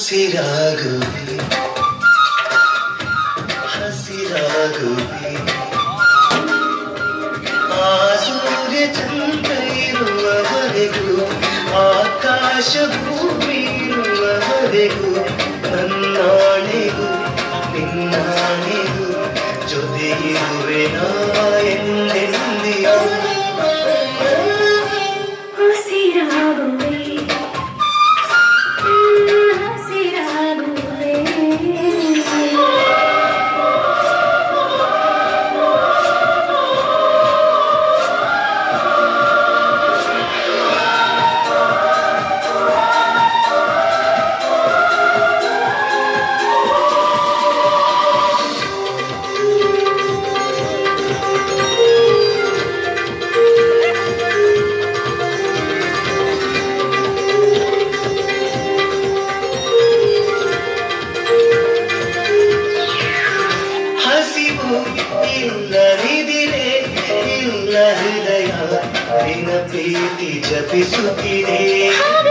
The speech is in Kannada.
ಉಸಿರಾಗುವೆ ಹಸಿರಾಗುವೆ ಆ ಸೂರ್ಯ ಚಂದ್ರ ಇರುವವರೆಗೂ ಆಕಾಶ ಭೂಮಿ ಇರುವವರೆಗೂ ನನ್ನಾಣೆಗೂ ನಿನ್ನಾಣೆಗೂ ಜೊತೆ ಇರುವೆ ನಾ ಎಂದೆಂದಿಗೂ ಇಲ್ಲದಿರೆ ಇಲ್ಲ ಹೃದಯ ನಿನ್ನ ಪ್ರೀತಿ ಜಪಿಸುತ್ತಿದೆ.